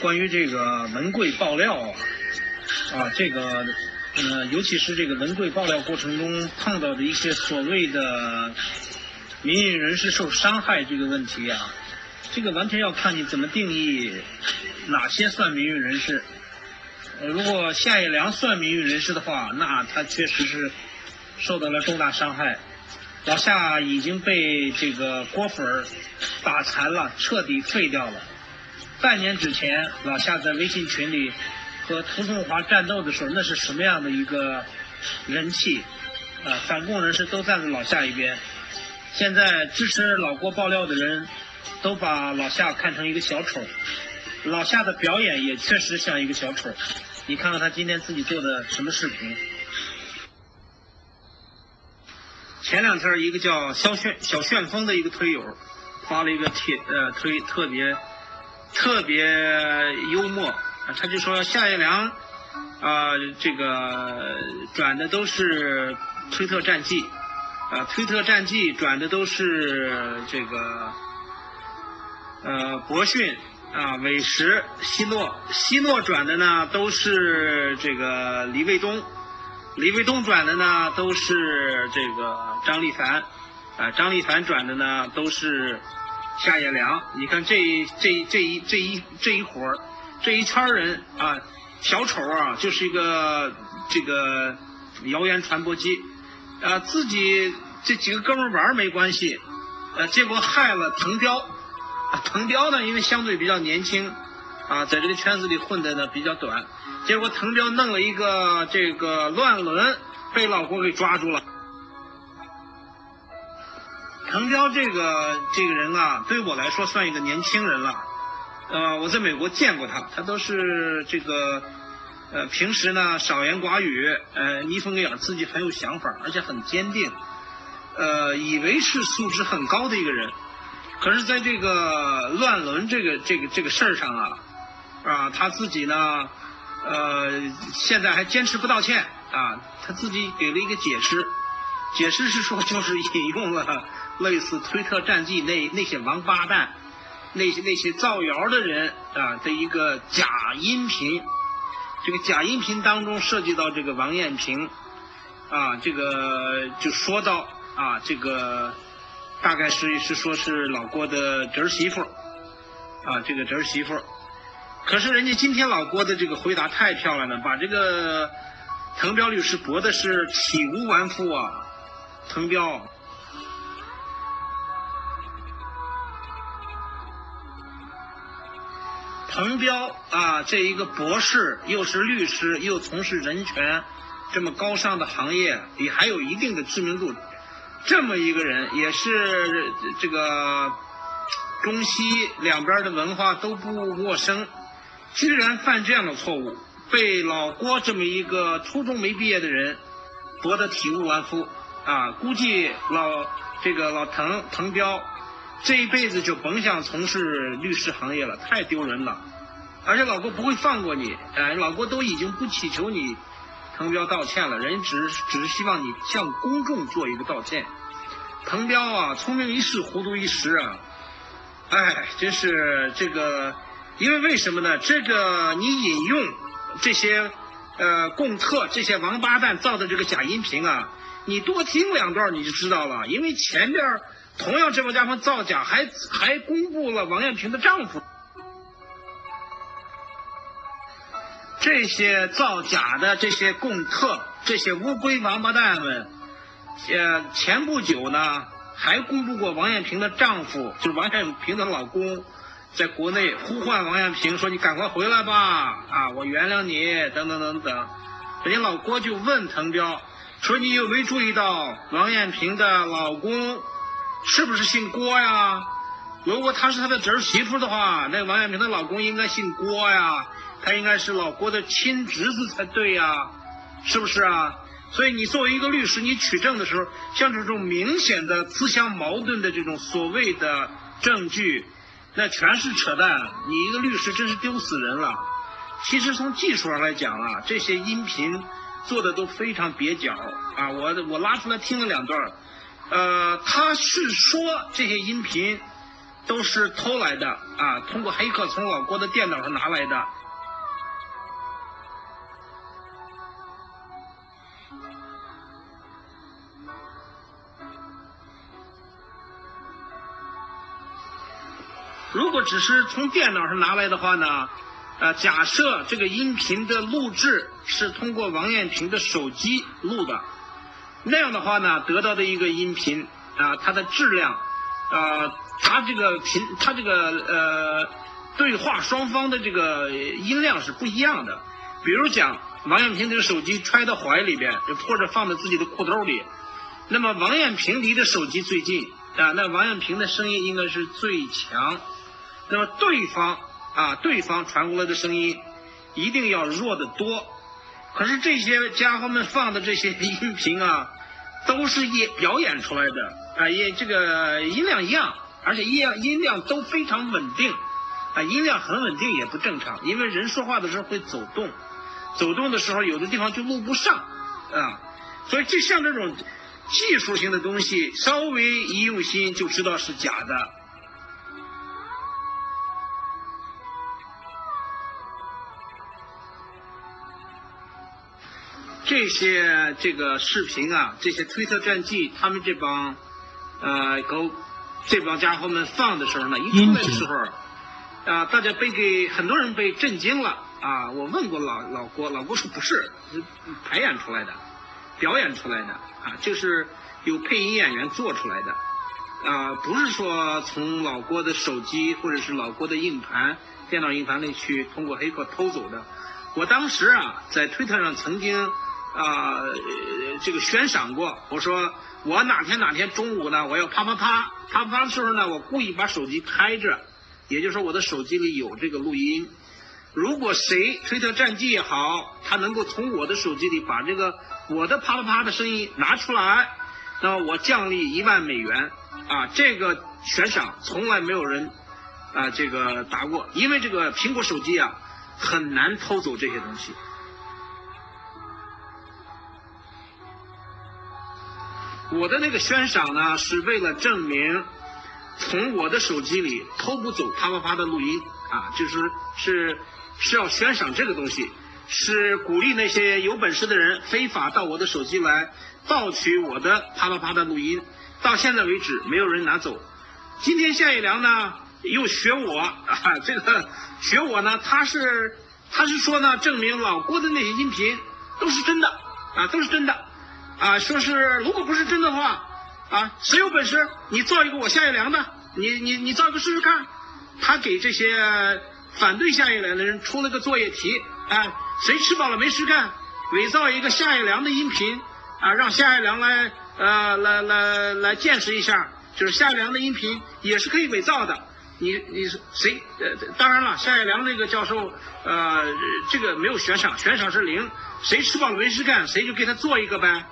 关于这个文贵爆料这个尤其是这个文贵爆料过程中碰到的一些所谓的民运人士受伤害这个问题这个完全要看你怎么定义哪些算民运人士。如果夏野良算民运人士的话，那他确实是受到了重大伤害。老夏已经被这个郭粉打残了，彻底废掉了。半年之前，老夏在微信群里和涂松华战斗的时候，那是什么样的一个人气反共人士都站在老夏一边。现在支持老郭爆料的人都把老夏看成一个小丑，老夏的表演也确实像一个小丑。你看看他今天自己做的什么视频。前两天一个叫小旋风的一个推友发了一个推特别幽默他就说夏野良这个转的都是推特战绩推特战绩转的都是这个博讯韦石希诺转的呢都是这个李卫东转的呢都是这个张立凡张立凡转的呢都是夏野良。你看这一伙这一圈人小丑就是一个这个谣言传播机自己这几个哥们玩没关系结果害了滕彪滕彪呢因为相对比较年轻在这个圈子里混的呢比较短，结果滕彪弄了一个这个乱伦，被老郭给抓住了。滕彪这个人对我来说算一个年轻人了。我在美国见过他都是这个平时呢少言寡语，眯缝个眼，自己很有想法，而且很坚定，以为是素质很高的一个人。可是在这个乱伦这个事儿上他自己呢现在还坚持不道歉他自己给了一个解释是说就是引用了类似推特战绩那些王八蛋那些造谣的人的一个假音频。这个假音频当中涉及到这个王艳平这个就说到这个大概是说是老郭的侄儿媳妇这个侄儿媳妇。可是人家今天老郭的这个回答太漂亮了，把这个滕彪律师驳的是体无完肤滕彪这一个博士又是律师又从事人权这么高尚的行业，也还有一定的知名度，这么一个人也是这个中西两边的文化都不陌生，居然犯这样的错误，被老郭这么一个初中没毕业的人驳得体无完肤估计老滕彪这一辈子就甭想从事律师行业了，太丢人了。而且老郭不会放过你老郭都已经不祈求你滕彪道歉了，人只是希望你向公众做一个道歉。滕彪聪明一世糊涂一时真是这个，因为为什么呢？这个你引用这些共特这些王八蛋造的这个假音频你多听两段你就知道了。因为前边同样这帮家伙造假还公布了王艳平的丈夫。这些造假的这些共特这些乌龟王八蛋们前不久呢还公布过王艳平的丈夫，就是王艳平的老公，在国内呼唤王艳平说你赶快回来吧我原谅你等等等等。人家老郭就问滕彪说你有没有注意到王艳平的老公是不是姓郭呀？如果他是他的侄儿媳妇的话，那王艳平的老公应该姓郭呀，他应该是老郭的亲侄子才对呀，是不是所以你作为一个律师，你取证的时候，像这种明显的自相矛盾的这种所谓的证据，那全是扯淡。你一个律师真是丢死人了。其实从技术上来讲这些音频做的都非常蹩脚我拉出来听了两段他是说这些音频都是偷来的啊，通过黑客从老郭的电脑上拿来的。如果只是从电脑上拿来的话呢，假设这个音频的录制是通过王艳平的手机录的，那样的话呢，得到的一个音频啊，它的质量，它这个对话双方的这个音量是不一样的。比如讲，王艳平这个手机揣到怀里边，或者放在自己的裤兜里，那么王艳平离的手机最近啊，那王艳平的声音应该是最强。那么对方传过来的声音一定要弱得多。可是这些家伙们放的这些音频啊，都是表演出来的啊，也这个音量一样，而且音量都非常稳定啊，音量很稳定也不正常，因为人说话的时候会走动，走动的时候有的地方就录不上啊，所以就像这种技术性的东西，稍微一用心就知道是假的。这个视频啊，这些推特战记，他们这帮家伙们放的时候呢，一出来的时候，大家很多人被震惊了啊！我问过老郭说不是，排演出来的，表演出来的啊，这是有配音演员做出来的啊，不是说从老郭的手机或者是老郭的电脑硬盘里去通过黑客偷走的。我当时啊，在推特上曾经这个悬赏过，我说我哪天中午呢，我要啪的时候呢，我故意把手机开着，也就是说我的手机里有这个录音。如果谁推特战记也好，他能够从我的手机里把这个我的啪的声音拿出来，那么我奖励1万美元啊！这个悬赏从来没有人这个答过，因为这个苹果手机啊很难偷走这些东西。我的那个悬赏呢，是为了证明从我的手机里偷不走啪的录音啊，是要悬赏这个东西，是鼓励那些有本事的人非法到我的手机来盗取我的啪的录音。到现在为止没有人拿走。今天夏一良呢又学我这个学我呢，他是说呢，证明老郭的那些音频都是真的啊，都是真的啊，说是如果不是真的话啊，谁有本事你造一个我夏一良的，你造一个试试看。他给这些反对夏一良的人出了个作业题啊，谁吃饱了没事干，伪造一个夏一良的音频啊，让夏一良来见识一下，就是夏一良的音频也是可以伪造的。你谁当然了，夏一良那个教授这个没有悬赏是0，谁吃饱了没事干，谁就给他做一个呗。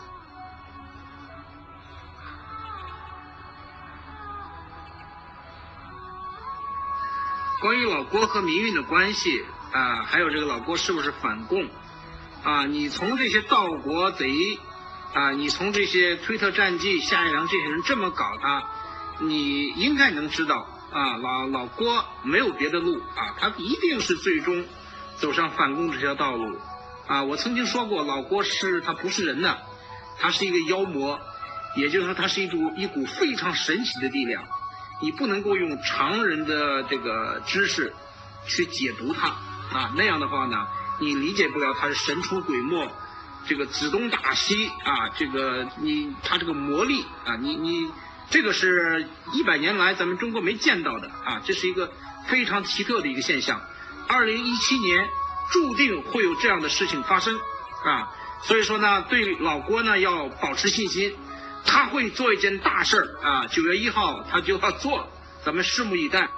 关于老郭和民运的关系啊，还有这个老郭是不是反共啊？你从这些盗国贼啊，你从这些推特战记夏一良这些人这么搞他，你应该能知道啊，老郭没有别的路啊，他一定是最终走上反共这条道路啊。我曾经说过，老郭他不是人的，他是一个妖魔，也就是说他是一股非常神奇的力量。你不能够用常人的这个知识去解读它啊，那样的话呢，你理解不了它是神出鬼没，这个指东打西啊，这个它这个魔力啊，你这个是100年来咱们中国没见到的啊，这是一个非常奇特的一个现象。2017年注定会有这样的事情发生啊，所以说呢，对老郭呢要保持信心。他会做一件大事啊，9月1号他就要做，咱们拭目以待。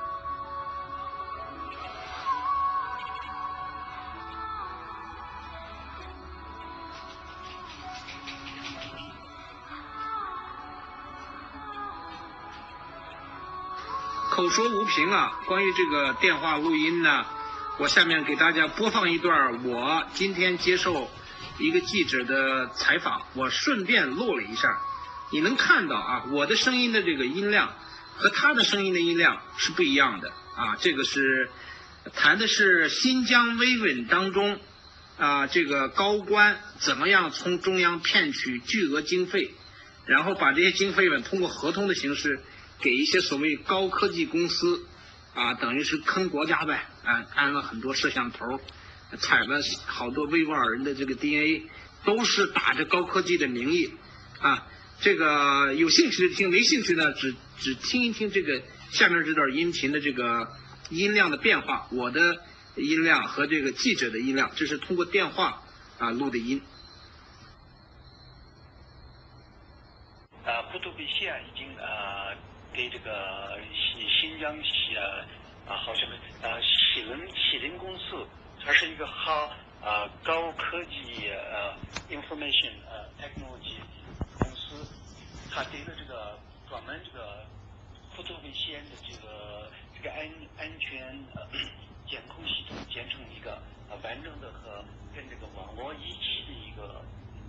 口说无凭啊，关于这个电话录音呢，我下面给大家播放一段我今天接受一个记者的采访，我顺便录了一下。你能看到啊，我的声音的这个音量和他的声音的音量是不一样的啊。这个是谈的是新疆维稳当中啊，这个高官怎么样从中央骗取巨额经费，然后把这些经费呢通过合同的形式给一些所谓高科技公司啊，等于是坑国家呗，安了很多摄像头，采了好多维吾尔人的这个 DNA， 都是打着高科技的名义啊。这个有兴趣的听，没兴趣呢只听一听这个下面这段音频的这个音量的变化，我的音量和这个记者的音量，这是通过电话录的音。 库图比县已经给这个新疆好像喜林公司，它是一个高科技information technology 公司，它给了这个专门这个库图比县的这个安全监控系统建成一个完整的和跟这个网络一起的一个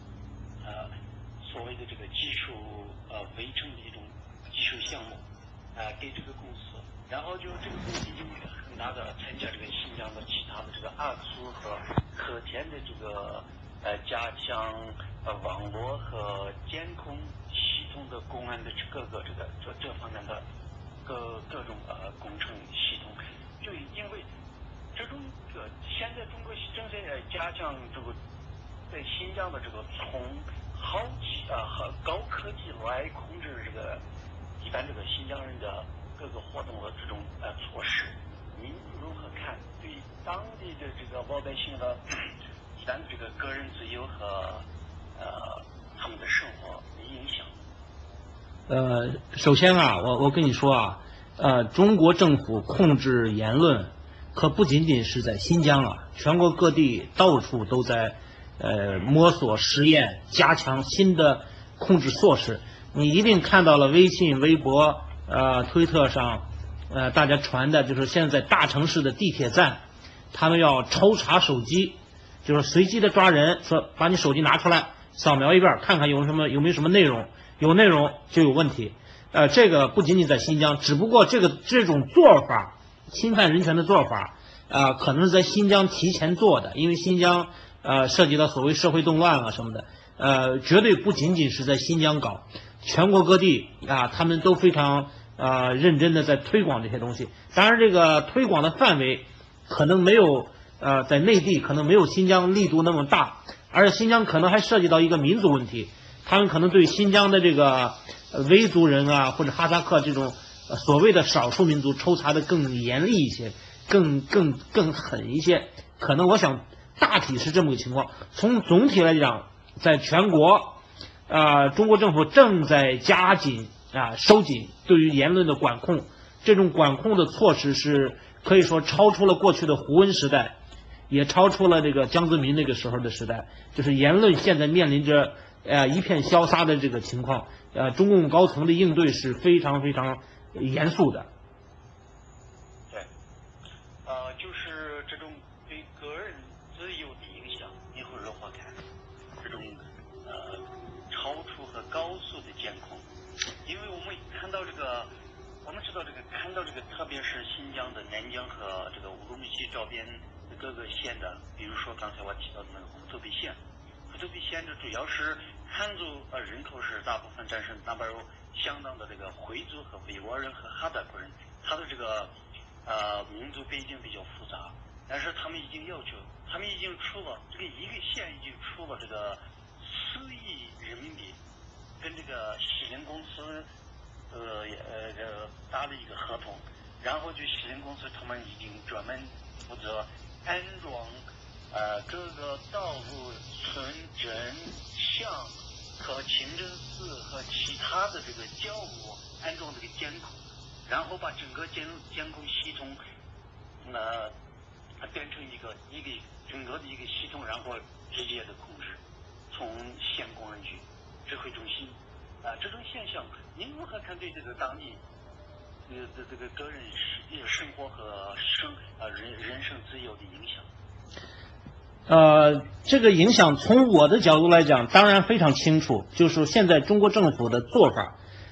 所谓的这个技术围城的一种技术项目给这个公司，然后就这个公司已经很大的参加这个新疆的其他的这个阿克苏和和田的这个加强网络和监控系统的公安的这方面的各种工程系统，就因为这种现在中国正在加强这个在新疆的这个从和高科技来控制这个一般这个新疆人的各个活动的这种措施，您如何看对当地的这个老百姓的一般这个个人自由和他们的生活的影响？ 首先我跟你说中国政府控制言论可不仅仅是在新疆全国各地到处都在摸索实验，加强新的控制措施。你一定看到了微信、微博、推特上大家传的，就是现在大城市的地铁站，他们要抽查手机，就是随机的抓人，说把你手机拿出来，扫描一遍，看看有没有什么内容，有内容就有问题。这个不仅仅在新疆，只不过这种做法，侵犯人权的做法，可能是在新疆提前做的，因为新疆涉及到所谓社会动乱什么的，绝对不仅仅是在新疆搞，全国各地他们都非常认真的在推广这些东西。当然，这个推广的范围可能没有在内地可能没有新疆力度那么大，而且新疆可能还涉及到一个民族问题，他们可能对新疆的这个维族人或者哈萨克这种所谓的少数民族抽查的更严厉一些，更狠一些。可能我想大体是这么个情况。从总体来讲，在全国中国政府正在加紧收紧对于言论的管控，这种管控的措施是可以说超出了过去的胡温时代，也超出了这个江泽民那个时候的时代，就是言论现在面临着一片消杀的这个情况，中共高层的应对是非常非常严肃的。 对，就是这种对个人自由的影响，你会如何看？这种超出和高速的监控，因为我们看到我们知道看到特别是新疆的南疆和这个乌鲁木齐周边各个县的，比如说刚才我提到的那个库图比县。库图比县主要是汉族人口是大部分占是那边有相当的这个回族和维吾尔人和哈达克人，他的这个民族背景比较复杂，但是他们已经出了这个一个县已经出了这个4亿人民币，跟这个喜林公司打了一个合同，然后就喜林公司他们已经专门负责安装各个道路、村镇、巷和清真寺和其他的这个教务安装这个监控，然后把整个监控系统变成一个整个的一个系统，然后直接的控制，从县公安局指挥中心这种现象，您如何看对这个当地这个个人生活和人身自由的影响？ 这个影响从我的角度来讲，当然非常清楚，就是现在中国政府的做法，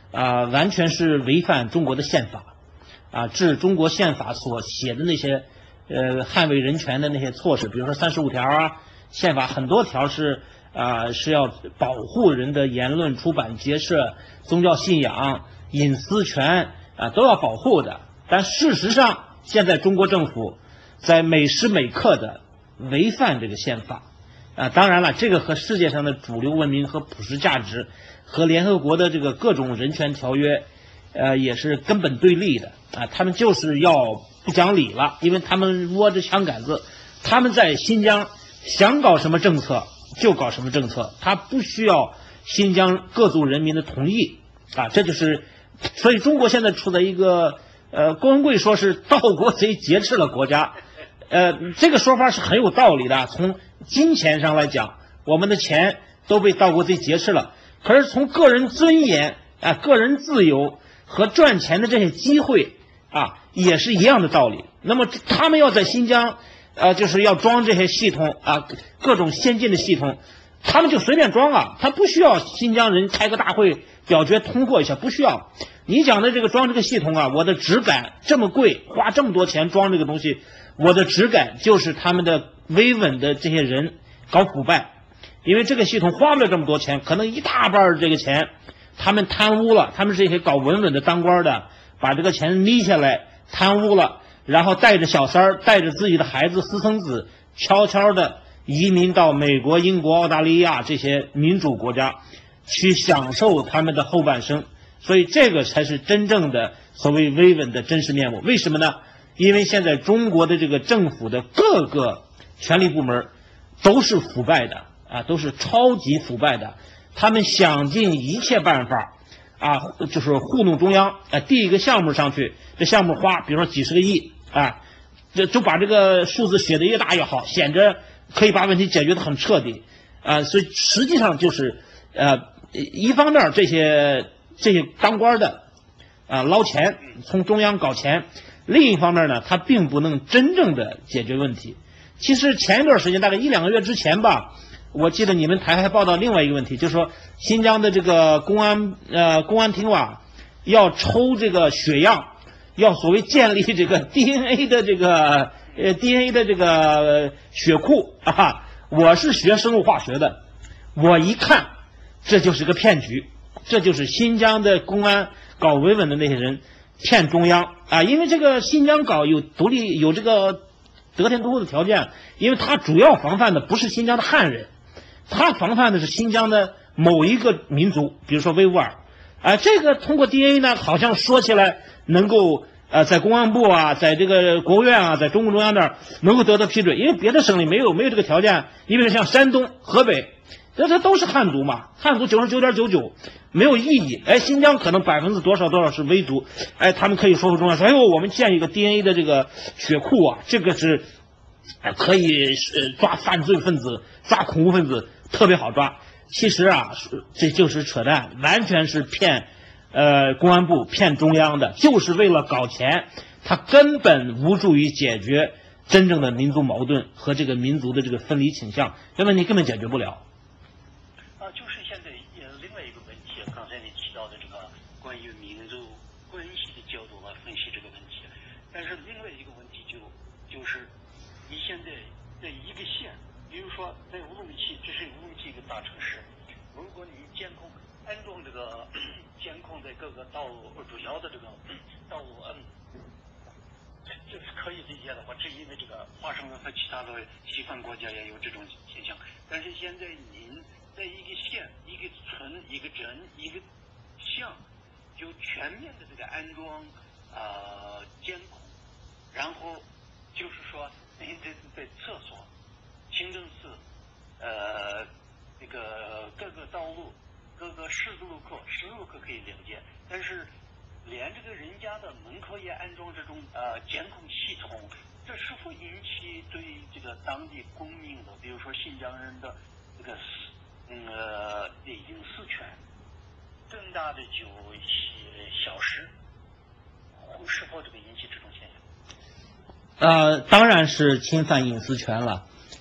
完全是违反中国的宪法，治中国宪法所写的那些捍卫人权的那些措施，比如说35条啊，宪法很多条是要保护人的言论、出版、结社、宗教信仰、隐私权都要保护的。但事实上，现在中国政府在每时每刻的违反这个宪法。当然了，这个和世界上的主流文明和普世价值和联合国的这个各种人权条约也是根本对立的他们就是要不讲理了，因为他们握着枪杆子，他们在新疆想搞什么政策就搞什么政策，他不需要新疆各族人民的同意这就是所以中国现在处在一个郭文贵说是盗国贼劫持了国家，这个说法是很有道理的。从金钱上来讲，我们的钱都被盗国贼劫持了，可是从个人尊严个人自由和赚钱的这些机会也是一样的道理。那么他们要在新疆就是要装这些系统各种先进的系统，他们就随便装他不需要新疆人开个大会表决通过一下，不需要。你讲的这个装这个系统我的质感这么贵，花这么多钱装这个东西，我的质感就是他们的维稳的这些人搞腐败，因为这个系统花不了这么多钱，可能一大半这个钱他们贪污了，他们这些搞稳稳的当官的把这个钱眯下来贪污了，然后带着小三儿带着自己的孩子私生子悄悄的移民到美国、英国、澳大利亚这些民主国家去享受他们的后半生。所以这个才是真正的所谓维稳的真实面目。为什么呢？因为现在中国的这个政府的各个权力部门都是腐败的都是超级腐败的，他们想尽一切办法就是糊弄中央递一个项目上去，这项目花比如说几十个亿就把这个数字写得越大越好，显着可以把问题解决得很彻底所以实际上就是一方面这些当官的捞钱，从中央搞钱，另一方面呢，他并不能真正的解决问题。其实前一段时间，大概1-2个月之前吧，我记得你们台还报道另外一个问题，就是说新疆的这个公安厅要抽这个血样，要所谓建立这个 DNA 的这个血库我是学生物化学的，我一看这就是个骗局，这就是新疆的公安搞维稳的那些人骗中央因为这个新疆搞有独立有这个得天独厚的条件，因为他主要防范的不是新疆的汉人，他防范的是新疆的某一个民族，比如说维吾尔这个通过 DNA 呢，好像说起来能够在公安部在这个国务院在中共中央那儿能够得到批准，因为别的省里没有这个条件，因为像山东、河北这都是汉族嘛，汉族99.99%没有意义。新疆可能多少是维族，他们可以说服中央说，我们建一个 DNA 的这个血库这个是可以抓犯罪分子、抓恐怖分子，特别好抓。其实这就是扯淡，完全是骗公安部、骗中央的，就是为了搞钱，他根本无助于解决真正的民族矛盾和这个民族的这个分离倾向，这问题根本解决不了。 就是现在另外一个问题，刚才你提到的这个关于民族关系的角度来分析这个问题，但是另外一个问题就是你现在在一个县，比如说在乌鲁木齐，这是乌鲁木齐一个大城市，如果你安装这个监控在各个主要的这个道路这是可以理解的话，这因为这个华盛顿和其他的西方国家也有这种现象，但是现在您在一个县、一个村、一个镇、一个乡，就全面的这个安装监控，然后就是说您在厕所、清真寺、那个各个道路、各个十字路口可以了解，但是连这个人家的门口也安装这种监控系统，这是否引起对这个当地公民的，比如说新疆人的这个隐私权更大的就消失，是否这个引起这种现象？ 当然是侵犯隐私权了。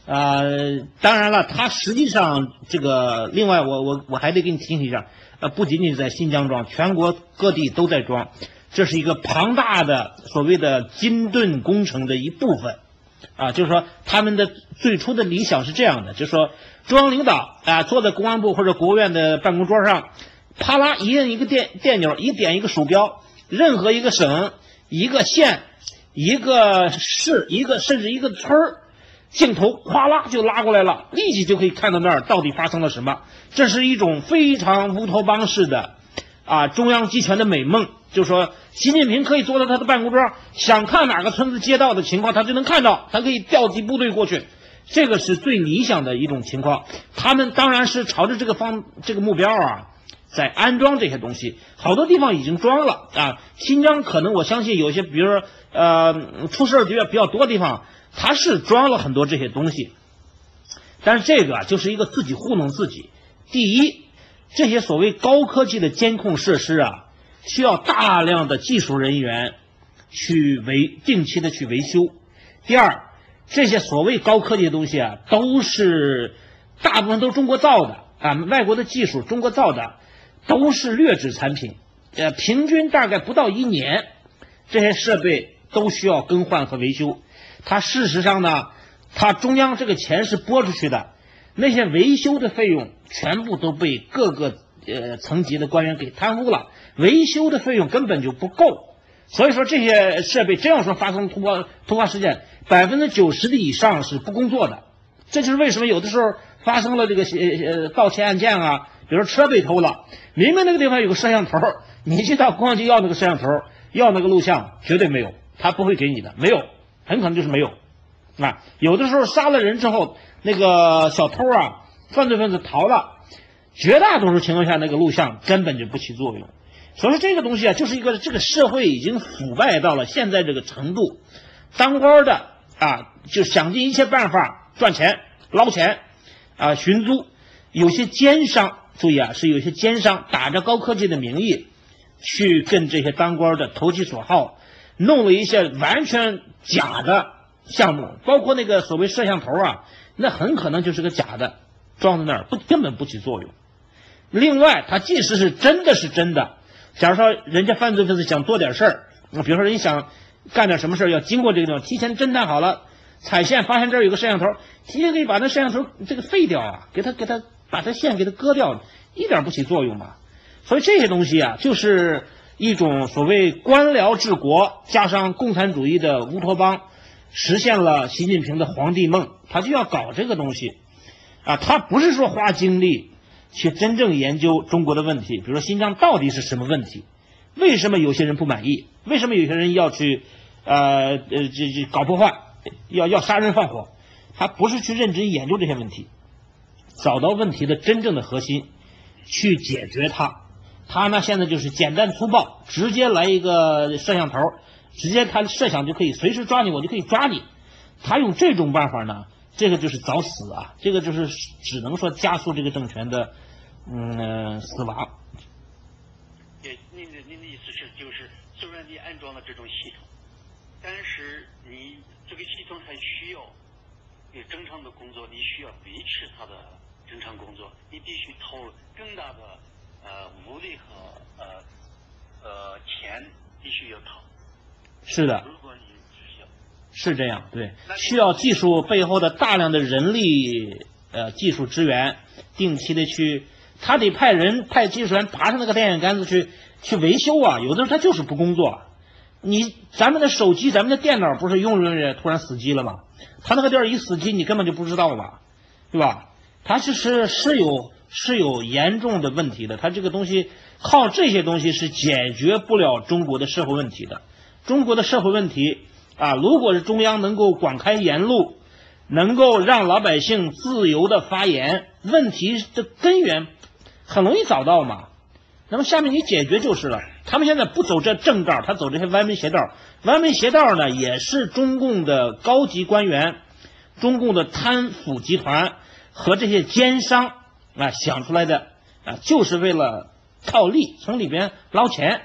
当然了，它实际上这个，另外我还得给你提醒一下，不仅仅是在新疆装，全国各地都在装，这是一个庞大的所谓的金盾工程的一部分，就是说他们的最初的理想是这样的，就是说中央领导坐在公安部或者国务院的办公桌上，啪啦一摁一个电钮，一点一个鼠标，任何一个省、一个县、一个市、甚至一个村儿。镜头哗啦就拉过来了，立即就可以看到那儿到底发生了什么。这是一种非常乌托邦式的中央集权的美梦，就是说习近平可以坐在他的办公桌，想看哪个村子街道的情况他就能看到，他可以调集部队过去，这个是最理想的一种情况。他们当然是朝着这个目标在安装这些东西，好多地方已经装了新疆可能我相信有些，比如说出事比较多的地方。他是装了很多这些东西，但是这个就是一个自己糊弄自己。第一，这些所谓高科技的监控设施需要大量的技术人员去定期的去维修。第二，这些所谓高科技的东西都是大部分都是中国造的外国的技术中国造的，都是劣质产品，平均大概不到1年，这些设备都需要更换和维修。它事实上呢，它中央这个钱是拨出去的，那些维修的费用全部都被各个层级的官员给贪污了，维修的费用根本就不够。所以说这些设备真要说发生突发事件，90%的以上是不工作的。这就是为什么有的时候发生了这个盗窃案件比如说车被偷了，明明那个地方有个摄像头，你去到公安局要那个摄像头，要那个录像，绝对没有，他不会给你的，没有。很可能就是没有，有的时候杀了人之后，那个小偷犯罪分子逃了，绝大多数情况下那个录像根本就不起作用。所以说这个东西就是一个这个社会已经腐败到了现在这个程度，当官的就想尽一切办法赚钱捞钱寻租，有些奸商注意是有些奸商打着高科技的名义去跟这些当官的投其所好。弄了一些完全假的项目，包括那个所谓摄像头那很可能就是个假的，装在那儿根本不起作用。另外，它即使是真的，假如说人家犯罪分子想做点事儿，比如说人想干点什么事儿，要经过这个地方，提前侦探好了，采线发现这儿有个摄像头，提前可以把那摄像头这个废掉给他把它线给它割掉，一点不起作用嘛。所以这些东西就是一种所谓官僚治国加上共产主义的乌托邦，实现了习近平的皇帝梦，他就要搞这个东西他不是说花精力去真正研究中国的问题，比如说新疆到底是什么问题，为什么有些人不满意，为什么有些人要去搞破坏，要杀人放火，他不是去认真研究这些问题，找到问题的真正的核心去解决它。他呢现在就是简单粗暴，直接来一个摄像头，直接他设想就可以随时抓你，我就可以抓你。他用这种办法呢，这个就是找死这个就是只能说加速这个政权的死亡。 您的意思是，就是虽然你安装了这种系统，但是你这个系统还需要有正常的工作，你需要维持它的正常工作，你必须投入更大的物力和钱必须要掏。 是的。 如果你只要是这样，对，需要技术背后的大量的人力技术支援，定期的他得派技术员爬上那个电线杆子去维修有的时候他就是不工作。咱们的手机咱们的电脑不是用着突然死机了吗？他那个地儿一死机你根本就不知道嘛，对吧？他是有严重的问题的，他这个东西靠这些东西是解决不了中国的社会问题的。中国的社会问题如果是中央能够广开言路，能够让老百姓自由的发言，问题的根源很容易找到嘛。那么下面你解决就是了。他们现在不走这正道，他走这些歪门邪道。歪门邪道呢，也是中共的高级官员、中共的贪腐集团和这些奸商想出来的就是为了套利，从里边捞钱。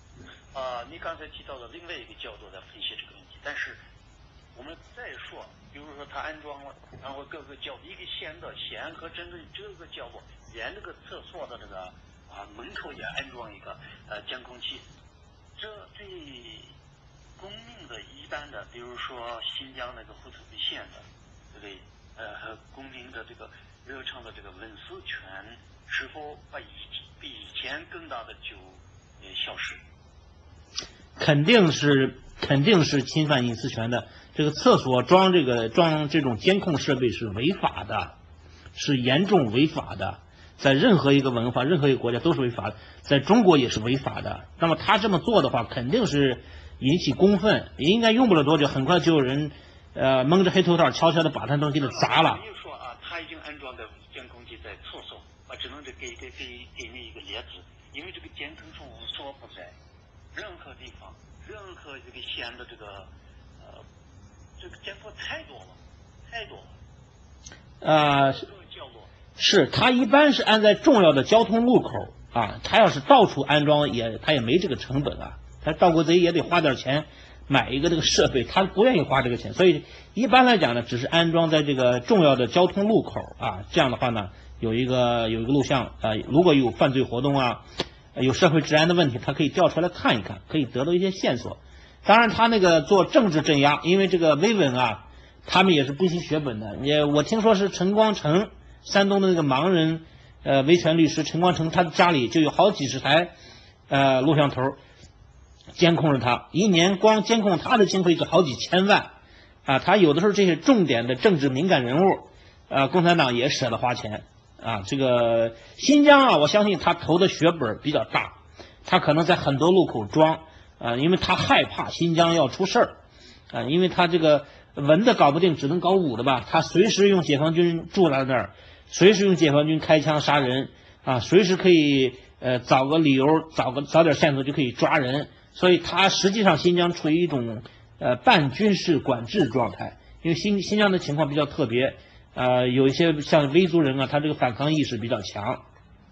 你刚才提到了另外一个角度来分析这个问题，但是我们再说比如说他安装了，然后各个角一个县和针对这个角落，连这个厕所的这个门口也安装一个监控器。这对公民的一般的，比如说新疆那个呼图壁县的，对不对？公民的这个日常的这个隐私权是否比以前更大的就消失？ 肯定是侵犯隐私权的。这个厕所装这种监控设备是违法的，是严重违法的，在任何一个文化、任何一个国家都是违法的，在中国也是违法的。那么他这么做的话，肯定是引起公愤，应该用不了多久，很快就有人蒙着黑头套，悄悄的把他东西给砸了。 比如说他已经安装的监控器在厕所，只能给你一个列子，因为这个监控是无所不在，任何地方、任何这个县的这个监控太多了。 是他一般是安在重要的交通路口他要是到处安装他也没这个成本他盗国贼也得花点钱买一个这个设备，他不愿意花这个钱，所以一般来讲呢，只是安装在这个重要的交通路口这样的话呢，有一个录像如果有犯罪活动有社会治安的问题，他可以调出来看一看，可以得到一些线索。当然他那个做政治镇压，因为这个维稳他们也是不惜血本的。我听说是陈光诚，山东的那个盲人维权律师陈光诚，他的家里就有好几十台录像头监控着他，一年光监控他的经费就好几千万他有的时候这些重点的政治敏感人物共产党也舍得花钱这个新疆我相信他投的血本比较大，他可能在很多路口装因为他害怕新疆要出事儿因为他这个文的搞不定，只能搞武的吧，他随时用解放军住在那儿，随时用解放军开枪杀人随时可以找个理由找点线索就可以抓人，所以他实际上新疆处于一种半军事管制状态，因为新疆的情况比较特别有一些像维族人他这个反抗意识比较强。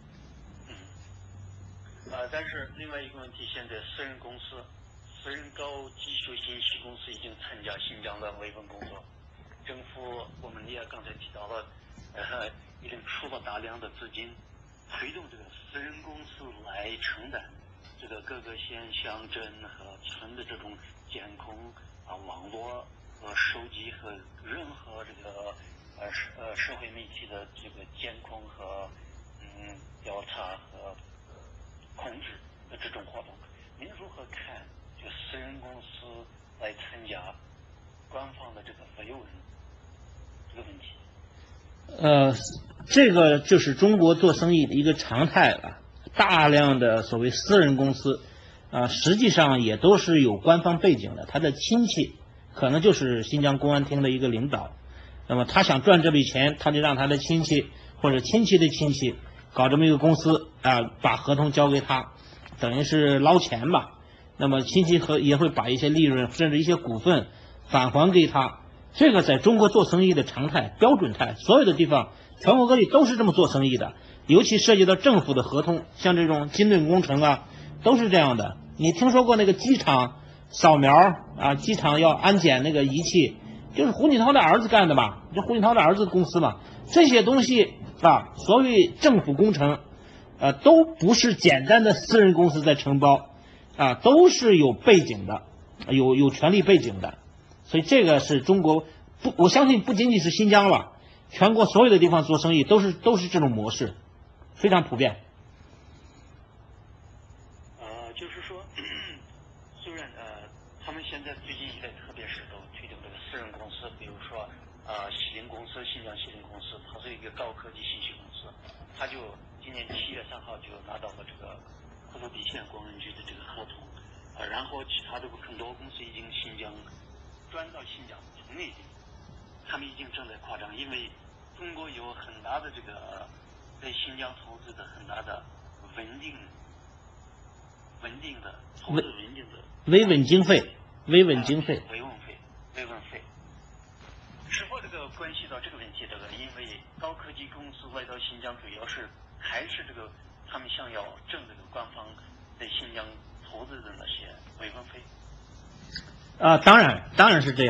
但是另外一个问题，现在私人高技术信息公司已经参加新疆的维稳工作，政府我们也刚才提到了已经出了大量的资金，推动这个私人公司来承担这个各个县乡镇和村的这种监控网络收集和任何这个社会媒体的这个监控和调查和控制的这种活动，您如何看就私人公司来参加官方的这个维稳这个问题？ 这个就是中国做生意的一个常态了，大量的所谓私人公司实际上也都是有官方背景的，他的亲戚可能就是新疆公安厅的一个领导，那么他想赚这笔钱，他就让他的亲戚或者亲戚的亲戚搞这么一个公司把合同交给他，等于是捞钱吧。那么亲戚也会把一些利润甚至一些股份返还给他，这个在中国做生意的常态标准态，所有的地方全国各地都是这么做生意的，尤其涉及到政府的合同，像这种金盾工程都是这样的。你听说过那个机场扫描机场要安检那个仪器，就是胡锦涛的儿子干的吧？就胡锦涛的儿子公司嘛。这些东西所谓政府工程都不是简单的私人公司在承包都是有背景的，有权力背景的。所以这个是中国我相信不仅仅是新疆了，全国所有的地方做生意都是这种模式，非常普遍。 就是说，虽然他们现在最近一代特别是都推动这个私人公司，比如说西林公司，新疆西林公司，它是一个高科技信息公司，它就今年7月3号就拿到了这个呼图壁县公安局的这个合同，然后其他的很多公司已经新疆转到新疆从内地，他们已经正在扩张，因为中国有很大的这个在新疆投资的很大的稳定的投资稳定的维稳经费， 维稳费，是否这个关系到这个问题？因为高科技公司来到新疆，主要是还是这个他们想要挣这个官方在新疆投资的那些维稳费。 当然是这样。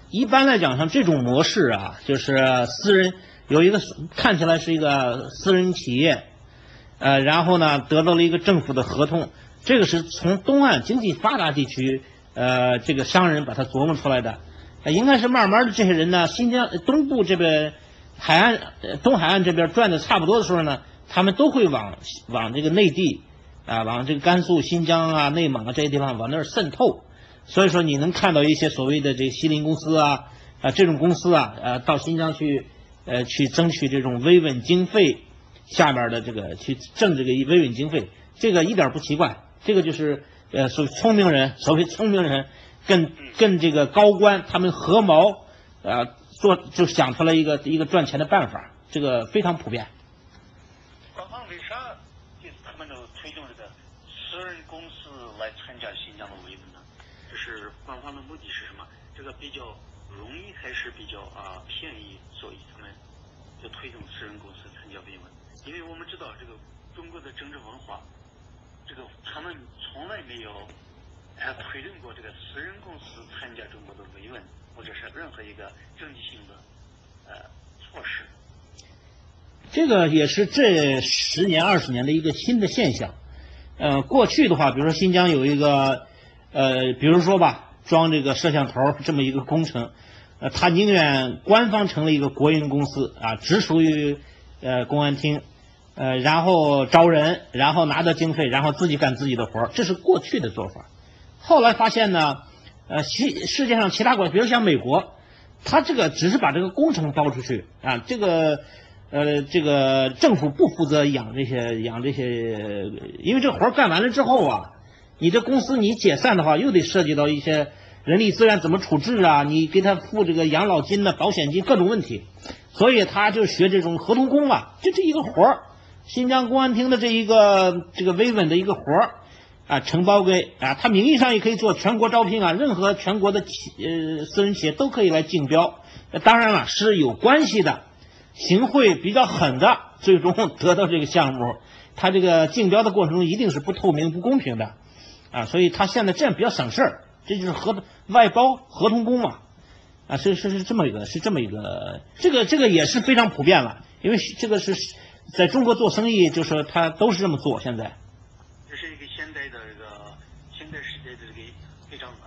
一般来讲，像这种模式啊，就是私人有一个看起来是一个私人企业，然后呢得到了一个政府的合同，这个是从东岸经济发达地区这个商人把它琢磨出来的，应该是慢慢的这些人呢，新疆东部这边海岸东海岸这边转的差不多的时候呢，他们都会往这个内地啊，往这个甘肃、新疆啊、内蒙啊这些地方往那儿渗透。所以说你能看到一些所谓的这个西林公司啊这种公司啊到新疆去争取这种维稳经费下面的这个去挣这个维稳经费，这个一点不奇怪，这个就是所谓聪明人跟这个高官他们合谋就想出来一个赚钱的办法，这个非常普遍。 官方为啥就是他们都推动这个私人公司来参加新疆的维稳呢？就是官方的目的是什么？这个比较容易还是比较便宜，所以他们就推动私人公司参加维稳。因为我们知道这个中国的政治文化，这个他们从来没有推动过这个私人公司参加中国的维稳，或者是任何一个政治性的措施。 这个也是这10年20年的一个新的现象。过去的话，比如说新疆有一个比如说吧，装这个摄像头这么一个工程，他宁愿官方成立一个国营公司直属于公安厅，然后招人，然后拿到经费，然后自己干自己的活，这是过去的做法。后来发现呢，世界上其他国家，比如像美国，他这个只是把这个工程包出去这个政府不负责养这些，因为这活干完了之后你这公司你解散的话，又得涉及到一些人力资源怎么处置你给他付这个养老金保险金各种问题，所以他就学这种合同工就这一个活儿，新疆公安厅的这个维稳的一个活儿承包给他名义上也可以做全国招聘任何全国的私人企业都可以来竞标，当然了是有关系的，行贿比较狠的最终得到这个项目，他这个竞标的过程中一定是不透明不公平的所以他现在这样比较省事儿，这就是外包合同工是这么一个这个也是非常普遍了，因为这个是在中国做生意，就是他都是这么做。现在这是一个现代时代的这个非常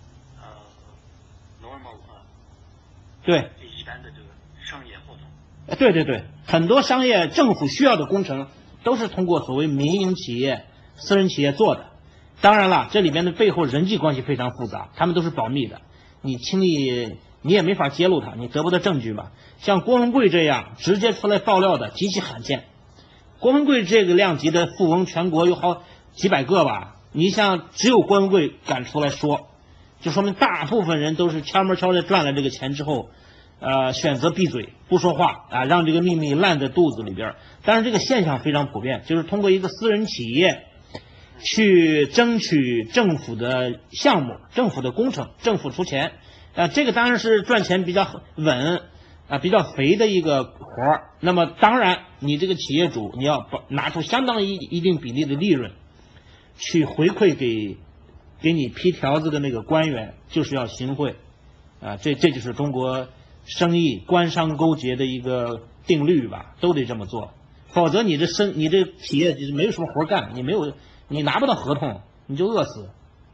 normal 对一般的这个商业活动。 对，很多商业政府需要的工程都是通过所谓民营企业、私人企业做的。当然了，这里边的背后人际关系非常复杂，他们都是保密的，你轻易你也没法揭露它，你得不到证据嘛。像郭文贵这样直接出来爆料的极其罕见。郭文贵这个量级的富翁，全国有好几百个吧，你像只有郭文贵敢出来说，就说明大部分人都是悄摸悄的赚了这个钱之后，选择闭嘴不说话让这个秘密烂在肚子里边。当然这个现象非常普遍，就是通过一个私人企业去争取政府的项目、政府的工程，政府出钱这个当然是赚钱比较稳比较肥的一个活儿。那么当然你这个企业主你要拿出相当一定比例的利润去回馈给你批条子的那个官员，就是要行贿这就是中国生意官商勾结的一个定律吧，都得这么做，否则你这企业就是没有什么活干，你拿不到合同，你就饿死。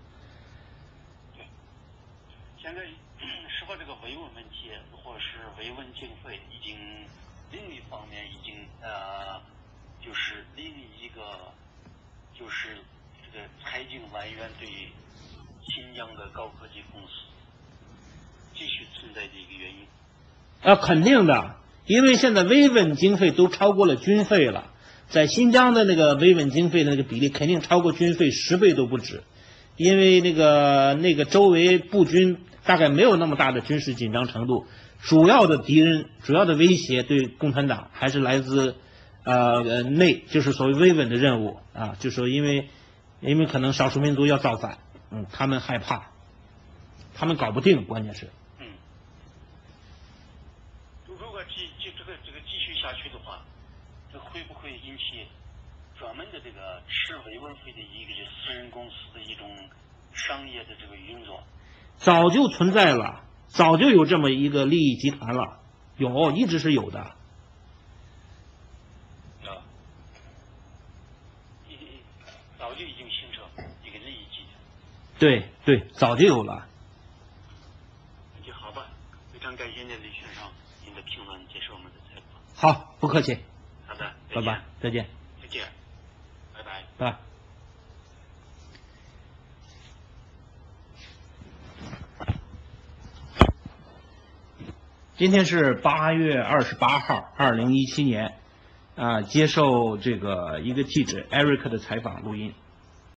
现在是否这个维稳问题或者是维稳经费已经另一方面已经就是另一个就是这个财经来源对新疆的高科技公司继续存在的一个原因肯定的，因为现在维稳经费都超过了军费了，在新疆的那个维稳经费的那个比例肯定超过军费10倍都不止，因为那个周围布军大概没有那么大的军事紧张程度，主要的敌人、主要的威胁对共产党还是来自内，就是所谓维稳的任务就是说因为可能少数民族要造反，他们害怕，他们搞不定，关键是。 如果这个继续下去的话，这会不会引起专门的这个吃维稳费的一个私人公司的一种商业的这个运作？ 早就存在了， 早就有这么一个利益集团了，一直是有的。 早就已经形成一个利益集团。 对对，早就有了。 那就好吧，非常感谢您李先生您的评论，接受我们的采访。 好，不客气。 好的， 拜拜，再见。 再见，拜拜。 拜。今天是8月28号，2017年，接受这个一个记者 Eric 的采访录音。